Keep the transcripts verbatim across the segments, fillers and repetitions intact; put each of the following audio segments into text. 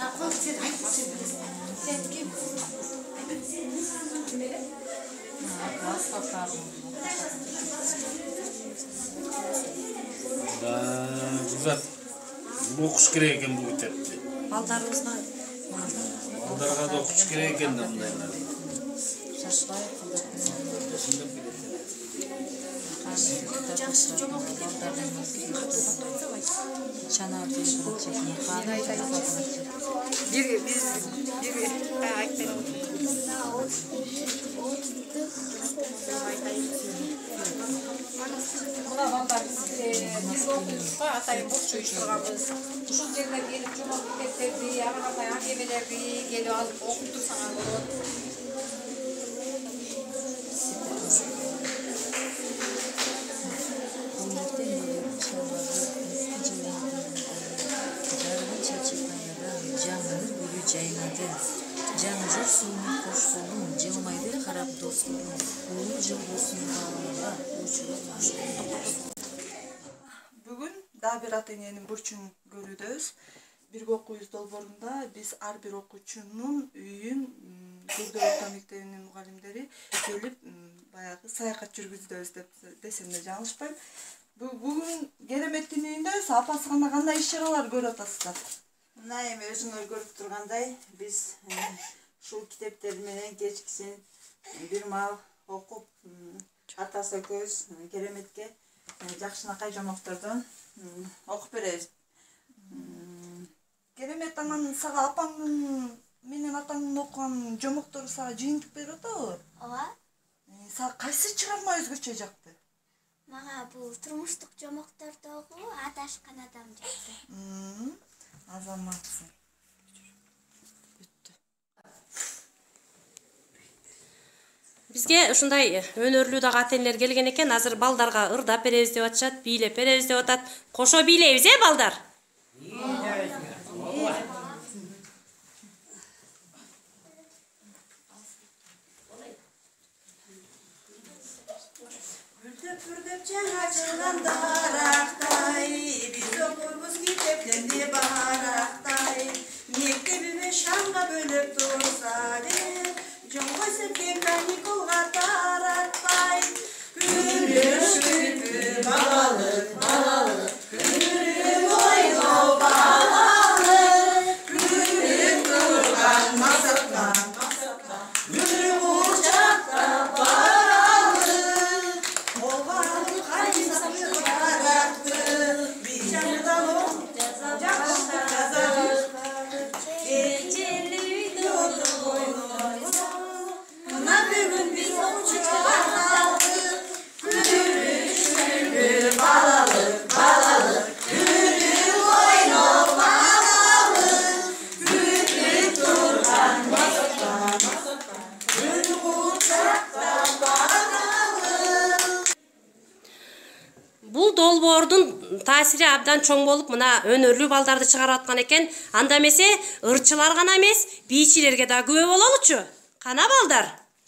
Güzel. Bu okuş gereken bu tepki. Baldarımızda Baldarga da okuş gereken de bundaylar. şaşlay Çanar bir biz bir Buna ballar biz okuyuşta atayı boş uyuşturgamız. Uşul yerine gelip cuma kitaplardı, arada angemelerdi, geliyor alıp okuttu sana bunu. Canıcı suyunu koştuğum, cılmaydı karab dostum, olur cıl olsun bağlamada, uçurur Bugün daha bir Atene'nin burçun görüyoruz. Bir okuyuz dolborunda biz her bir okuyucunun üyün Gürde Orta Mektebi'nin muhallimleri gelip bayağı sayahat жүргүздөбүz desem de yanlışpayım. Bugün gelem etkinliğinde sapasına kандай iş yaralar görüp atasızlar. Naim özüңөр görüp turgандай biz şu kitapları menen kechkisin bir mal okup atasa köz keremetke жакшынакай жомоктордон окуп беребиz. Keremet anan sağa apаңдын менен атаңдын окуган жомоктору сага жыйынтык берип атабы? Ооба. Сага кайсы чыгарма өзгөчө жакты? Мага бул турмуштук жомоктордогу адашкан адам жакты. Азаматсың. Бизге ушундай өнөрлүү дагы атенлер келген экен. Азыр балдарга ырдап беребиз деп атышат, бийлеп беребиз деп атат. Кошо бийлейбиз, э, балдар? Бүлдеп-бүлдеп жаңа жылган дарактай, биз окуйбуз китептерди барактай. Мектебиме шамга бөлөп турса эле, жоңго сепкен каникулга таратпай. Күрүш күтүп балалык, балалык, күрүп ойноо балалык, күрүп турган максатка, максатка, күрүп учакта баралык. Ол баарын кайсап барақты, биз жаңыдан окуп жакшы жазабыз. Бул долбоордун таасири абдан чоң болуп, мына өнөрлүү балдарды чыгарып аткан экен. Анда эмесе ырчылар гана эмес, бийчилерге да күбө бололучу. Кана балдар?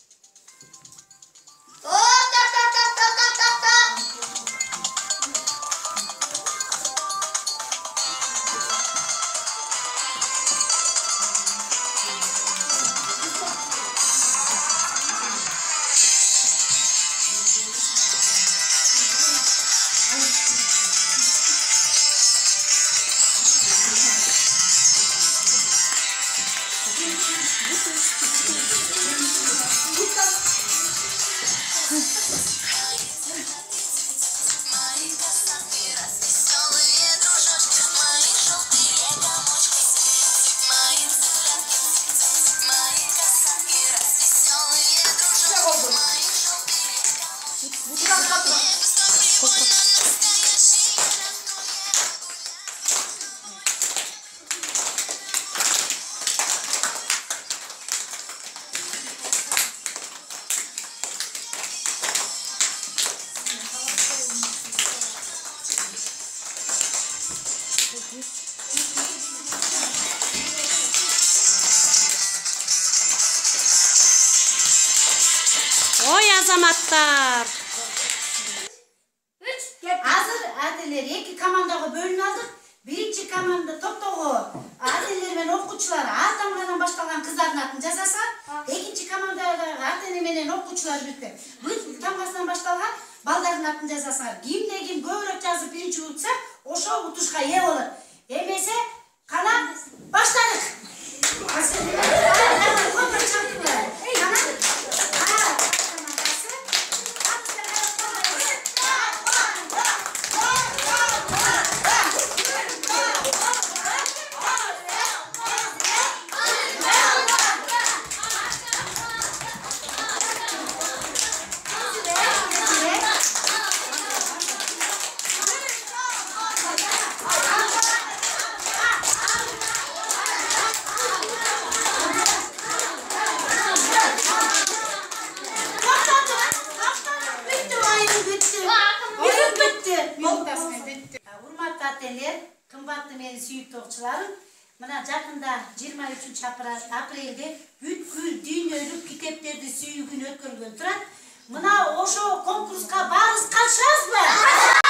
Ой azamатtar. Hazır adeleri iki komandaga bölün aldık. Birinci экинчи команда топтогу ата-энелер менен окуучулар А тамгадан башталган кыздардын атын жазаса, экинчи командадагы ата-эне менен окуучулар бирдиктеп Б тамгасынан башталган балдардын атын жазасыңар. Кимде ким көбүрөөк жазып биринчи утса, ошол утушка ээ болот. Эмесе кана баштадык. Урматтуу ата-энелер, кымбаттуу менин сүйүктүү окуучуларым, мына жакында жыйырма үчүнчү апрелде бүткүл дүйнөлүк китептерди сүйүү күнү өткөрүлгөн турат. Мына ошо конкурска баарыбыз катышабызбы?